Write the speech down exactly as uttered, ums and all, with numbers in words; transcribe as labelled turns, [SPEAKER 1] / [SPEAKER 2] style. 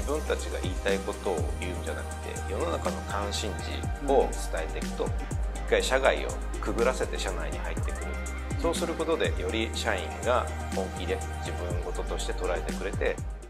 [SPEAKER 1] 自分たちが言いたいことを言うんじゃなくて世の中の関心事を伝えていくと、一回社外をくぐらせて社内に入ってくる。そうすることでより社員が本気で自分事として捉えてくれて